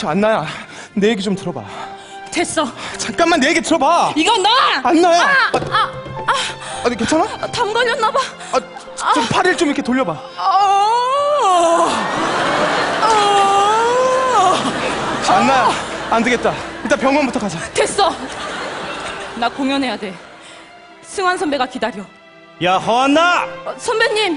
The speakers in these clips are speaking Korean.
저 안나야, 내 얘기 좀 들어봐. 됐어. 잠깐만 내 얘기 들어봐. 이건 놔! 안나야. 아니 괜찮아? 담 걸렸나봐. 좀 팔을 좀 이렇게 돌려봐. 안나야, 안 되겠다. 일단 병원부터 가자. 됐어. 나 공연해야 돼. 승환 선배가 기다려. 야, 허한나! 선배님.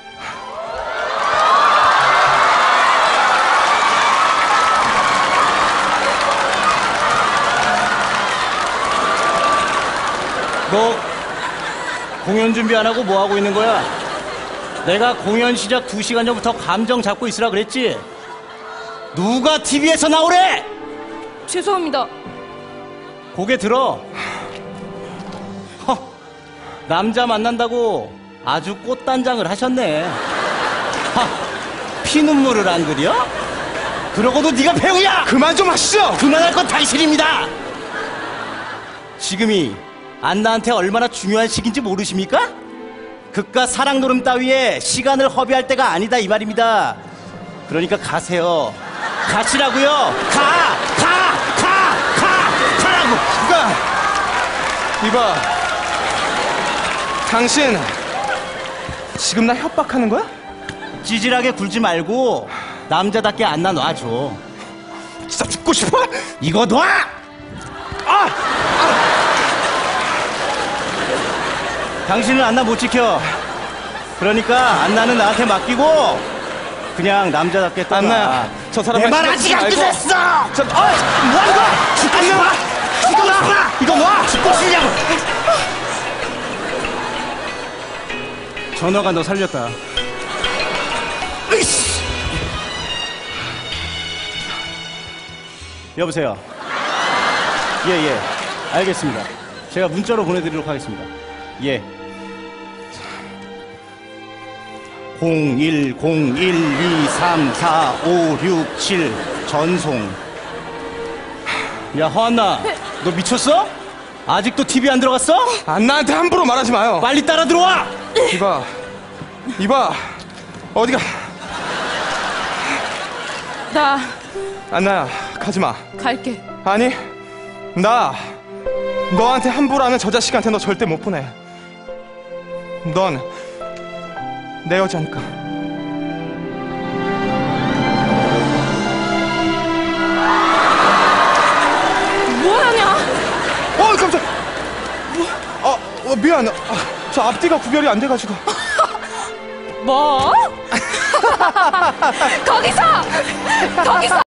너 공연 준비 안 하고 뭐 하고 있는 거야? 내가 공연 시작 2시간 전부터 감정 잡고 있으라 그랬지? 누가 TV에서 나오래? 죄송합니다. 고개 들어. 남자 만난다고 아주 꽃단장을 하셨네. 피눈물을 안 그려? 그러고도 네가 배우야! 그만 좀 하시죠. 그만할 건 당신입니다. 지금이 안나한테 얼마나 중요한 시기인지 모르십니까? 그깟 사랑 노름 따위에 시간을 허비할 때가 아니다 이 말입니다. 그러니까 가세요. 가시라고요. 가라고. 그러니까 이봐, 당신 지금 나 협박하는 거야? 찌질하게 굴지 말고 남자답게 안나 놔줘. 진짜 죽고 싶어? 이거 놔! 당신은 안나 못 지켜. 그러니까 안나는 나한테 맡기고 그냥 남자답게 떠나. 안나야, 저 사람 내 말 아직 안 끝냈어! 뭐하는 거야? 죽고 싶어? 이거 놔! 이거 놔! 죽고 싶냐고! 전화가 너 살렸다. 으이씨. 여보세요. 예, 알겠습니다. 제가 문자로 보내드리도록 하겠습니다. 예. 0101234567 전송. 야, 허한나, 너 미쳤어? 아직도 TV 안 들어갔어? 안나한테 함부로 말하지 마요. 빨리 따라 들어와! 이봐, 어디가? 나 안나야, 가지마. 갈게. 아니, 나 너한테 함부로 하는 저 자식한테 너 절대 못 보내. 넌 내 여자니까. 뭐하냐? 깜짝. 미안. 저 앞뒤가 구별이 안 돼가지고. 뭐? 거기서!